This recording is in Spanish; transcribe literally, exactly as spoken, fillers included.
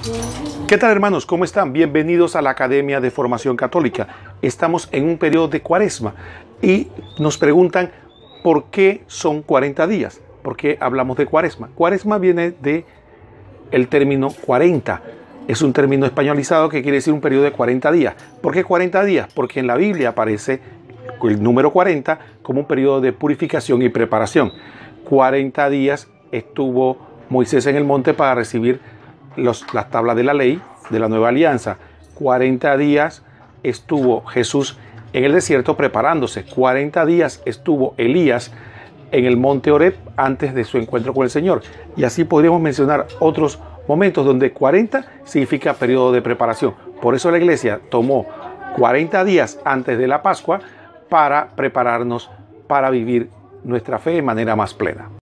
¿Qué tal, hermanos? ¿Cómo están? Bienvenidos a la Academia de Formación Católica. Estamos en un periodo de Cuaresma y nos preguntan ¿por qué son cuarenta días? ¿Por qué hablamos de Cuaresma? Cuaresma viene de el término cuarenta. Es un término españolizado que quiere decir un periodo de cuarenta días. ¿Por qué cuarenta días? Porque en la Biblia aparece el número cuarenta como un periodo de purificación y preparación. cuarenta días estuvo Moisés en el monte para recibir los, las tablas de la ley de la nueva alianza. cuarenta días estuvo Jesús en el desierto preparándose. cuarenta días estuvo Elías en el monte Horeb antes de su encuentro con el Señor. Y así podríamos mencionar otros momentos donde cuarenta significa periodo de preparación. Por eso la iglesia tomó cuarenta días antes de la Pascua para prepararnos para vivir nuestra fe de manera más plena.